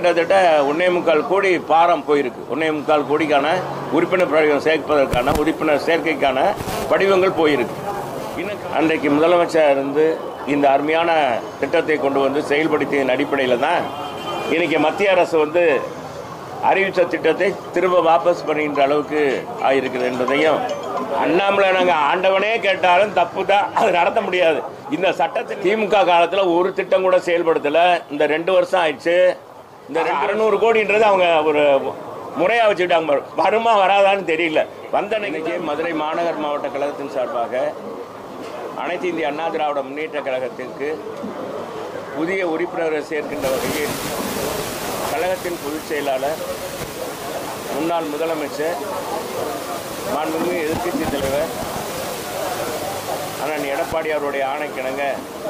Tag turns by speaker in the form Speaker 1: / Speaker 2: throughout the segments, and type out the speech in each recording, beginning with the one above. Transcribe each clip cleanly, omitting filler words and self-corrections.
Speaker 1: கிட்டத்தட்ட 1.25 கோடி பாரம் போயிருக்கு. 1.25 கோடிக்கான உறுப்பினர் படிவம் சேர்ப்பதற்கான உறுப்பினர் சேர்க்கைக்கான படிவங்கள் போயிருக்கு. அன்றைக்கு முதலமைச்சர் இருந்து இந்த அருமையான திட்டத்தை கொண்டு வந்து செயல்படுத்தியதன் அடிப்படையில் தான் இன்னைக்கு மத்திய அரசு அறிவித்த திட்டத்தை திரும்ப வாபஸ் பண்ணுகின்ற அளவுக்கு ஆயிருக்குது என்பதையும், அண்ணாமலை நாங்கள் ஆண்டவனே கேட்டாலும் தப்பு தான், அது நடத்த முடியாது. இந்த சட்டத்தை திமுக காலத்தில் ஒரு திட்டம் கூட செயல்படுத்தல. இந்த 2 வருஷம் ஆயிடுச்சு. இந்த 600 கோடின்றது அவங்க ஒரு முறையாக வச்சுக்கிட்டாங்க. வருமா வராதான்னு தெரியல. வந்த இன்னைக்கு மதுரை மாநகர் மாவட்ட கழகத்தின் சார்பாக அனைத்து இந்திய அண்ணா திராவிட முன்னேற்ற கழகத்திற்கு புதிய உறுப்பினரை சேர்க்கின்ற வகையில் கழகத்தின் பொதுச் செயலாளர், முன்னாள் முதலமைச்சர், மாண்புமிகு எதிர்க்கட்சி தலைவர் அண்ணன் எடப்பாடி அவருடைய ஆணைக்கிணங்க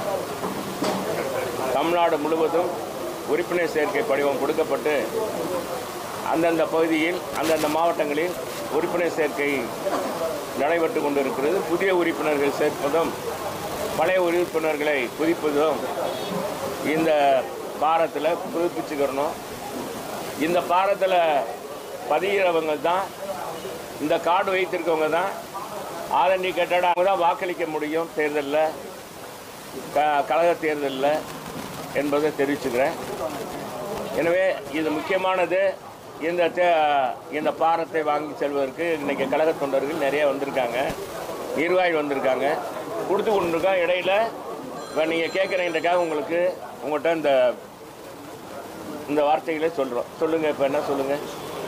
Speaker 1: தமிழ்நாடு முழுவதும் உறுப்பினர் சேர்க்கை படிவம் கொடுக்கப்பட்டு அந்தந்த பகுதியில் அந்தந்த மாவட்டங்களில் உறுப்பினர் சேர்க்கை நடைபெற்று கொண்டிருக்கிறது. புதிய உறுப்பினர்கள் சேர்ப்பதும் பழைய உறுப்பினர்களை புதுப்பிப்பதும் இந்த பாரத்தில் புதுப்பிச்சுக்கிறணும். இந்த பாரத்தில் பதிகிறவங்க தான், இந்த கார்டு வைத்திருக்கவங்க தான் ஆர்என்டி கட்டட அவங்க தான் வாக்களிக்க முடியும் தேர்தலில், கழக தேர்தலில் என்பதை தெரிவிச்சுக்கிறேன். எனவே இது முக்கியமானது. இந்த பாரத்தை வாங்கி செல்வதற்கு இன்றைக்கி கழக தொண்டர்கள் நிறைய வந்திருக்காங்க, நிர்வாகிகள் வந்திருக்காங்க, கொடுத்து கொண்டிருக்கோம். இடையில் இப்போ நீங்கள் கேட்குறீங்கக்காக உங்கள்கிட்ட இந்த வார்த்தைகளை சொல்கிறோம். சொல்லுங்கள், இப்போ என்ன சொல்லுங்கள்?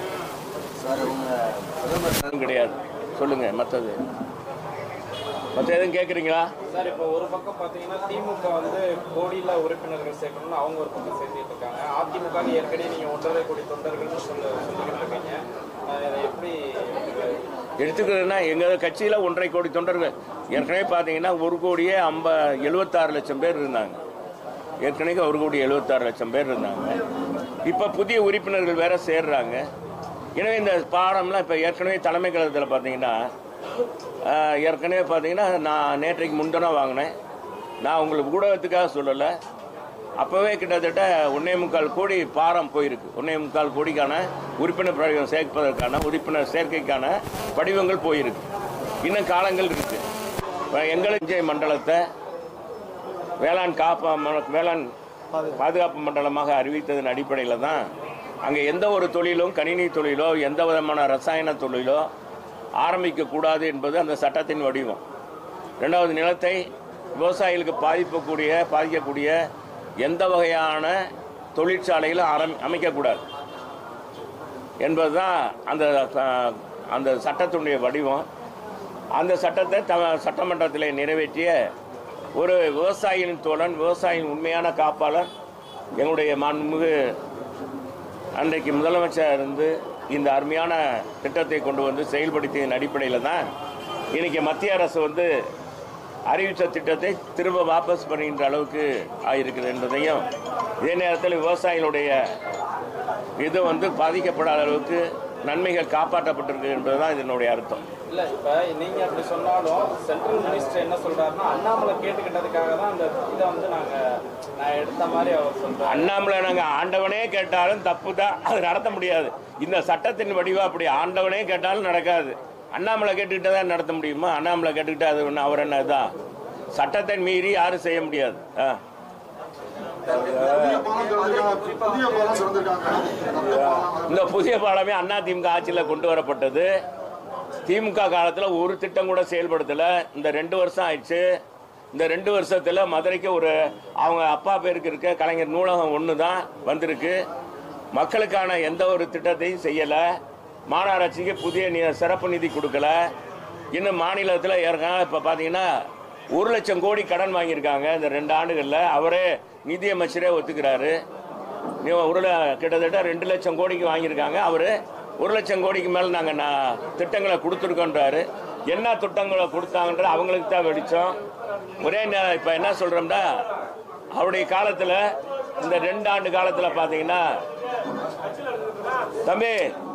Speaker 1: கிடையாது, சொல்லுங்கள். மற்ற எதுவும் கேட்குறீங்களா
Speaker 2: சார்? இப்போ ஒரு பக்கம் பார்த்தீங்கன்னா திமுக கோடியில் உறுப்பினர்கள் சேர்க்கணும்னு அவங்க ஒரு பக்கம் சேர்த்துட்டு இருக்காங்க. அதிமுக ஏற்கனவே நீங்கள் 1.5 கோடி தொண்டர்கள்னு சொல்லிக்கிட்டு இருக்கீங்க. அதை எப்படி
Speaker 1: எடுத்துக்கிறதுனா, எங்கள் கட்சியில் 1.5 கோடி தொண்டர்கள் ஏற்கனவே பார்த்தீங்கன்னா 1,76 லட்சம் பேர் இருந்தாங்க. ஏற்கனவே 1,76 லட்சம் பேர் இருந்தாங்க. இப்போ புதிய உறுப்பினர்கள் வேற சேர்றாங்க. எனவே இந்த பாடம்லாம் இப்போ ஏற்கனவே தலைமை கழகத்தில் பார்த்தீங்கன்னா நான் நேற்றைக்கு முன்தினம் வாங்கினேன். நான் உங்களுக்கு ஊடகத்துக்காக சொல்லலை. அப்போவே கிட்டத்தட்ட 1.25 கோடி பாரம் போயிருக்கு. 1.25 கோடிக்கான உறுப்பினர் படிவம் சேர்ப்பதற்கான உறுப்பினர் சேர்க்கைக்கான படிவங்கள் போயிருக்கு. இன்னும் காலங்கள் இருக்கு. எங்களுக்கு மண்டலத்தை வேளாண் பாதுகாப்பு மண்டலமாக அறிவித்ததன் அடிப்படையில் தான் அங்கே எந்த ஒரு தொழிலும், கணினி தொழிலோ எந்த விதமான ரசாயன தொழிலோ ஆரம்பிக்கக்கூடாது என்பது அந்த சட்டத்தின் வடிவம். 2வது, நிலத்தை விவசாயிகளுக்கு பாதிக்கக்கூடிய எந்த வகையான தொழிற்சாலைகளும் அமைக்கக்கூடாது என்பதுதான் அந்த சட்டத்தினுடைய வடிவம். அந்த சட்டத்தை சட்டமன்றத்தில் நிறைவேற்றிய ஒரு விவசாயியின் தோழன், விவசாயியின் உண்மையான காப்பாளர், எங்களுடைய மாண்புமிகு அன்றைக்கு முதலமைச்சர் இருந்து இந்த அருமையான திட்டத்தை கொண்டு வந்து செயல்படுத்தியதன் அடிப்படையில் தான் இன்னைக்கு மத்திய அரசு அறிவித்த திட்டத்தை திரும்ப வாபஸ் பண்ணுகின்ற அளவுக்கு ஆயிருக்குது என்பதையும், இதே நேரத்தில் விவசாயிகளுடைய இது பாதிக்கப்படாத அளவுக்கு நன்மைகள் காப்பாற்றப்பட்டிருக்கு என்பதுதான் இதனுடைய அர்த்தம்.
Speaker 2: இல்லை, இப்போ நீங்கள் அப்படி சொன்னாலும் சென்ட்ரல் மினிஸ்டர் என்ன சொல்கிறாருன்னா, அண்ணாமலை கேட்டுக்கிட்டதுக்காக தான் அந்த இதை நான் எடுத்த மாதிரி அவர் சொல்கிறார்.
Speaker 1: அண்ணாமலை நாங்கள் ஆண்டவனே கேட்டாலும் தப்பு தான், அது நடத்த முடியாது. இந்த சட்டத்தின் வடிவம் அப்படி ஆண்டவனே கேட்டாலும் நடக்காது. அண்ணாமலை கேட்டுக்கிட்டே தான் நடத்த முடியுமா? அண்ணாமலை கேட்டுக்கிட்டே அது ஒன்று அவர் என்ன தான் சட்டத்தை மீறி யாரும் செய்ய முடியாது. இந்த புதிய பாலமே அதிமுக ஆட்சியில் கொண்டு வரப்பட்டது. திமுக காலத்தில் ஒரு திட்டம் கூட செயல்படுத்தலை. இந்த 2 வருஷம் ஆயிடுச்சு. இந்த 2 வருஷத்தில் மதுரைக்கு அவங்க அப்பா பேருக்கு இருக்க கலைஞர் நூலகம் ஒன்று தான் வந்திருக்கு. மக்களுக்கான எந்த ஒரு திட்டத்தையும் செய்யலை. மாநகராட்சிக்கு புதிய சிறப்பு நிதி கொடுக்கல. இன்னும் மாநிலத்தில் இப்போ பார்த்தீங்கன்னா 1 லட்சம் கோடி கடன் வாங்கியிருக்காங்க இந்த 2 ஆண்டுகளில். அவரே நிதியமைச்சரே ஒத்துக்கிறாரு. கிட்டத்தட்ட 2 லட்சம் கோடிக்கு வாங்கியிருக்காங்க. அவர் 1 லட்சம் கோடிக்கு மேலே நாங்கள் திட்டங்களை கொடுத்துருக்கோன்றாரு. என்ன திட்டங்களை கொடுத்தாங்கன்ற அவங்களுக்கு தான் வெடிச்சோம். ஒரே இப்போ என்ன சொல்கிறோம்னா, அவருடைய காலத்தில் இந்த 2 ஆண்டு காலத்தில் பார்த்தீங்கன்னா தம்பி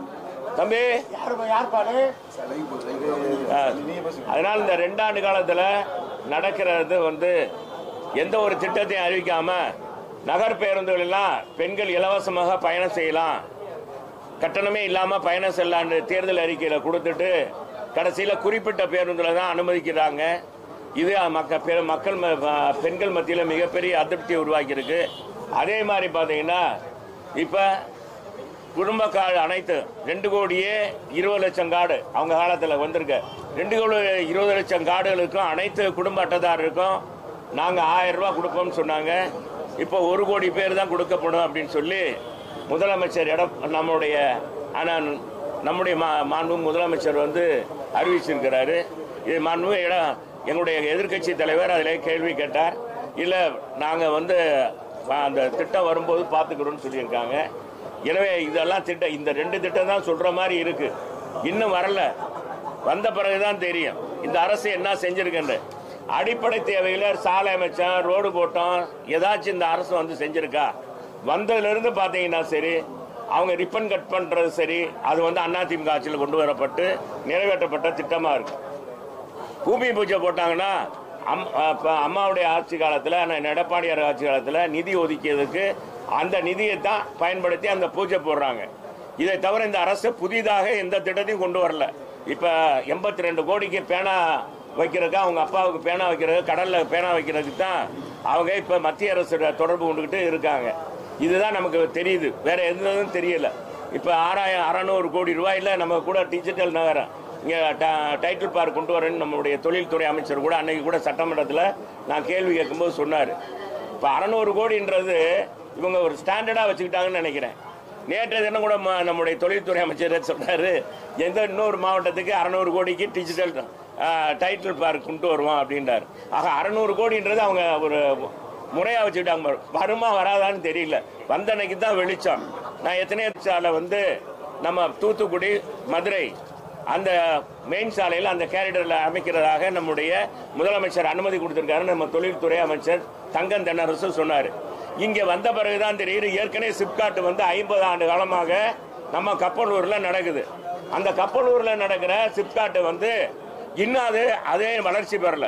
Speaker 1: அதனால இந்த 2 ஆண்டு காலத்தில் நடக்கிறது எந்த ஒரு திட்டத்தையும் அறிவிக்காம நகர் பேருந்துகள் எல்லாம் பெண்கள் இலவசமாக பயணம் செய்யலாம், கட்டணமே இல்லாமல் பயணம் செல்லலான்னு தேர்தல் அறிக்கையில் கொடுத்துட்டு கடைசியில் குறிப்பிட்ட பேருந்தில் தான் அனுமதிக்கிறாங்க. இது மக்கள் பெண்கள் மத்தியில் மிகப்பெரிய அதிருப்தியை உருவாக்கியிருக்கு. அதே மாதிரி பார்த்தீங்கன்னா இப்போ குடும்ப கார்டு அனைத்து 2,20,00,000 கார்டு அவங்க காலத்தில் வந்திருக்கு. 2,20,00,000 கார்டுகளுக்கும் அனைத்து குடும்ப அட்டைதாரருக்கும் நாங்கள் 1000 ரூபா கொடுப்போம்னு சொன்னாங்க. இப்போ 1 கோடி பேர் தான் கொடுக்கப்படும் அப்படின்னு சொல்லி முதலமைச்சர் நம்முடைய மாண்பு முதலமைச்சர் வந்து அறிவிச்சிருக்கிறாரு. இது மாண்பு எங்களுடைய எதிர்க்கட்சி தலைவர் அதில் கேள்வி கேட்டார். இல்லை நாங்கள் வந்து அந்த திட்டம் வரும்போது பார்த்துக்கிறோன்னு சொல்லியிருக்காங்க. எனவே இதெல்லாம் திட்டம், இந்த 2 திட்டம் தான் சொல்கிற மாதிரி இருக்குது. இன்னும் வரல, வந்த பிறகுதான் தெரியும் இந்த அரசு என்ன செஞ்சுருக்குன்னு. அடிப்படை தேவைகளை சாலை அமைச்சோம், ரோடு போட்டோம், ஏதாச்சும் இந்த அரசு வந்து செஞ்சுருக்கா? வந்ததுலேருந்து பார்த்தீங்கன்னா சரி, அவங்க ரிப்பன் கட் பண்ணுறது சரி, அது வந்து அதிமுக ஆட்சியில் கொண்டு வரப்பட்டு நிறைவேற்றப்பட்ட திட்டமாக இருக்கு. பூமி பூஜை போட்டாங்கன்னா அம்மாவுடைய ஆட்சி காலத்தில், எடப்பாடியார் ஆட்சி காலத்தில் நிதி ஒதுக்கியதுக்கு அந்த நிதியை தான் பயன்படுத்தி அந்த பூஜை போடுறாங்க. இதை தவிர இந்த அரசு புதிதாக எந்த திட்டத்தையும் கொண்டு வரல. இப்போ 82 கோடிக்கு பேனா வைக்கிறதுக்கு, அவங்க அப்பாவுக்கு பேனா வைக்கிறது, கடலில் பேனா வைக்கிறதுக்கு தான் அவங்க இப்போ மத்திய அரசு தொடர்பு கொண்டுக்கிட்டு இருக்காங்க. இதுதான் நமக்கு தெரியுது, வேற எதுவும் தெரியல. இப்போ 600 கோடி ரூபாயில் நம்ம கூட டிஜிட்டல் நகரம் இங்கே டைட்டில் பார்க் கொண்டு வரேன்னு நம்மளுடைய தொழில்துறை அமைச்சர் கூட அன்னைக்கு கூட சட்டமன்றத்தில் நான் கேள்வி கேட்கும்போது சொன்னார். இப்போ 600 கோடின்றது இவங்க ஒரு ஸ்டாண்டர்டாக வச்சுக்கிட்டாங்கன்னு நினைக்கிறேன். நேற்று தினம் கூட நம்முடைய தொழில்துறை அமைச்சர் சொன்னார், இன்னொரு மாவட்டத்துக்கு 600 கோடிக்கு டிஜிட்டல் டைட்டில் பார்க் கொண்டு வருவோம் அப்படின்றார். ஆக 600 கோடின்றது அவங்க ஒரு முறையாக வச்சுக்கிட்டாங்க. வருமா வராதான்னு தெரியல, வந்த அன்னைக்கு தான் வெளிச்சம். நான் எத்தனையோ சாலை வந்து நம்ம தூத்துக்குடி மதுரை அந்த மெயின் சாலையில் அந்த கேரிடரில் அமைக்கிறதாக நம்முடைய முதலமைச்சர் அனுமதி கொடுத்திருக்காரு. நம்ம தொழில்துறை அமைச்சர் தங்கம் தென்னரசு சொன்னார். இங்கே வந்த பிறகுதான் தெரியுது, ஏற்கனவே சிப்காட் வந்து 50 ஆண்டு காலமாக நம்ம கப்பலூரில் நடக்குது. அந்த கப்பலூரில் நடக்கிற சிப்காட் வந்து இன்னும் அதே வளர்ச்சி பெறல.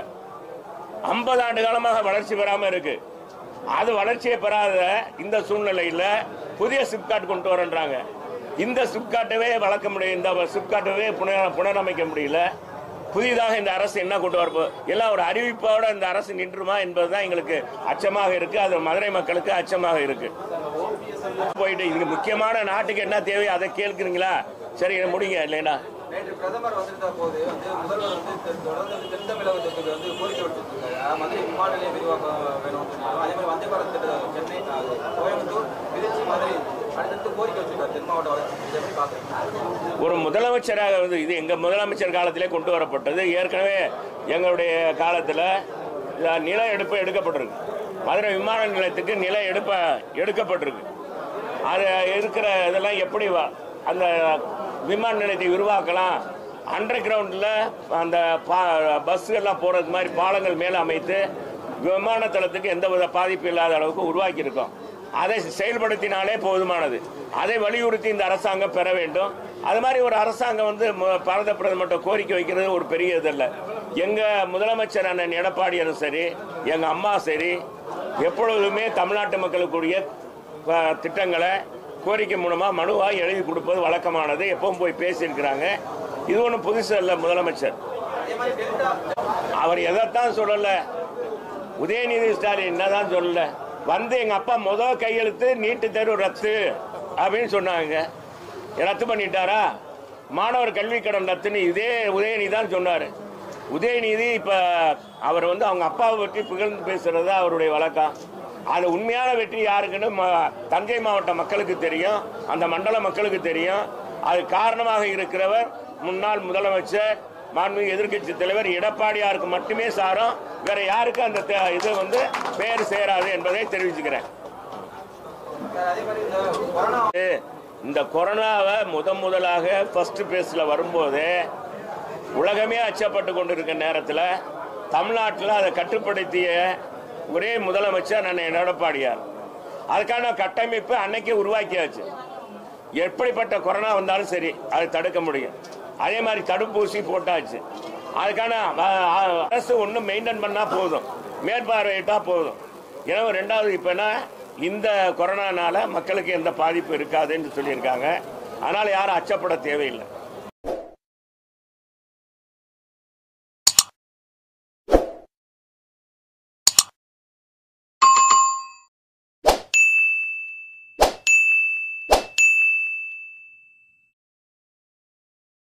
Speaker 1: 50 ஆண்டு காலமாக வளர்ச்சி பெறாமல் இருக்கு. அது வளர்ச்சியை பெறாத இந்த சூழ்நிலையில் புதிய சிப்காட் கொண்டு வரன்றாங்க. இந்த சிப்காட்டவே வளர்க்க முடியும், இந்த சிப்காட்டவே புனரமைக்க முடியல. புதிதாக இந்த அரசு என்ன கொண்டு வரப்போ எல்லாம் ஒரு அறிவிப்போட இந்த அரசு நின்றுமா என்பதுதான் எங்களுக்கு அச்சமாக இருக்கு. அது மதுரை மக்களுக்கு அச்சமாக இருக்கு. போயிட்டு இதுக்கு முக்கியமான நாட்டுக்கு என்ன தேவை அதை கேட்குறீங்களா? சரி முடிங்க. இல்லைன்னா
Speaker 3: நேற்று பிரதமர் வந்திருந்த போது முதல்வர் தொடர்ந்து தென் தமிழகத்துக்கு கோரிக்கை விடுத்திருக்காரு. மதுரை விமான நிலையம் விரிவாக்கம் வேணும். அதே மாதிரி வந்தே பாரத் சென்னை, கோயம்புத்தூர், திருச்சி, மதுரை அடுத்தடுத்து கோரிக்கை வச்சிருக்காரு தென் மாவட்ட வளர்ச்சி.
Speaker 1: ஒரு முதலமைச்சராக வந்து இது எங்கள் முதலமைச்சர் காலத்திலே கொண்டு வரப்பட்டது. ஏற்கனவே எங்களுடைய காலத்தில் நில எடுப்பு எடுக்கப்பட்டிருக்கு. மதுரை விமான நிலையத்துக்கு நில எடுக்கப்பட்டிருக்கு. அது இருக்கிற இதெல்லாம் எப்படி அந்த விமான நிலையத்தை விரிவாக்கலாம், அண்டர் கிரவுண்டில் அந்த பஸ்ஸுகள்லாம் போகிறது மாதிரி பாலங்கள் மேலே அமைத்து விமான தளத்துக்கு எந்தவித பாதிப்பு இல்லாத அளவுக்கு உருவாக்கியிருக்கோம். அதை செயல்படுத்தினாலே போதுமானது. அதை வலியுறுத்தி இந்த அரசாங்கம் பெற வேண்டும். அது மாதிரி ஒரு அரசாங்கம் வந்து பாரத பிரதமர்கிட்ட கோரிக்கை வைக்கிறது ஒரு பெரிய இதல்ல. எங்கள் முதலமைச்சர் அண்ணன் எடப்பாடியாரும் சரி, எங்கள் அம்மா சரி, எப்பொழுதுமே தமிழ்நாட்டு மக்களுக்குரிய திட்டங்களை கோரிக்கை மூலமாக மனுவாக எழுதி கொடுப்பது வழக்கமானது. எப்பவும் போய் பேசியிருக்கிறாங்க. இது ஒன்றும் புதுசு இல்லை. முதலமைச்சர் அவர் எதைத்தான் சொல்லலை, உதயநிதி ஸ்டாலின் என்னதான் சொல்லலை, வந்து எங்கள் அப்பா முதல் கையெழுத்து நீட்டு தேர்வு ரத்து அப்படின்னு சொன்னாங்க. ரத்து பண்ணிட்டாரா? மாணவர் கல்வி கடன் ரத்துன்னு இதே உதயநிதி தான் சொன்னார். உதயநிதி இப்போ அவர் வந்து அவங்க அப்பாவை பற்றி புகழ்ந்து பேசுறது அவருடைய வழக்கம். அது உண்மையான வெற்றி யாருக்குன்னு தஞ்சை மாவட்ட மக்களுக்கு தெரியும், அந்த மண்டல மக்களுக்கு தெரியும். அது காரணமாக இருக்கிறவர் முன்னாள் முதலமைச்சர் மாண்புமிகு எதிர்க்கட்சி தலைவர் எடப்பாடியாருக்கு மட்டுமே சாரும். வேற யாருக்கு அந்த இது வந்து பேர் சேராது என்பதை தெரிவிச்சுக்கிறேன். இந்த கொரோனாவை முதலாக ஃபர்ஸ்ட் பேஸில் வரும்போது உலகமே அச்சப்பட்டு கொண்டிருக்க நேரத்தில் தமிழ்நாட்டில் அதை கட்டுப்படுத்திய ஒரே முதலமைச்சர் நான் எடப்பாடியார். அதுக்கான கட்டமைப்பு அன்னைக்கே உருவாக்கியாச்சு. எப்படிப்பட்ட கொரோனா வந்தாலும் சரி அதை தடுக்க முடியும். அதே மாதிரி தடுப்பூசி போட்டாச்சு. அதுக்கான அரசு ஒன்றும் மெயின்டைன் பண்ணால் போதும், மேற்பார்வையிட்டா போதும். எனவே ரெண்டாவது இப்போ இந்த கொரோனானால மக்களுக்கு எந்த பாதிப்பு இருக்காதுன்னு சொல்லியிருக்காங்க. அதனால் யாரும் அச்சப்பட தேவையில்லை.